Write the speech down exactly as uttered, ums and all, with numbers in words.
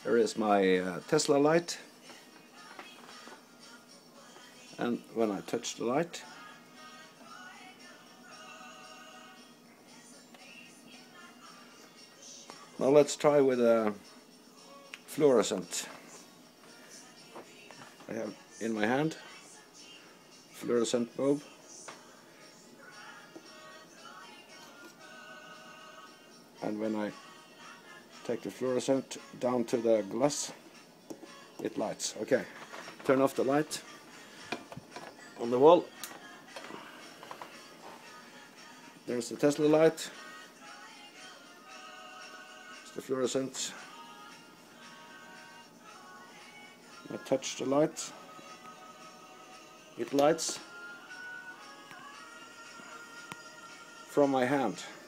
There is my uh, Teslalight, and when I touch the light, now let's try with a fluorescent. I have in my hand fluorescent bulb. And when I take the fluorescent down to the glass, it lights. Okay, turn off the light on the wall. There's the Teslalight. It's the fluorescent. I touch the light. It lights from my hand.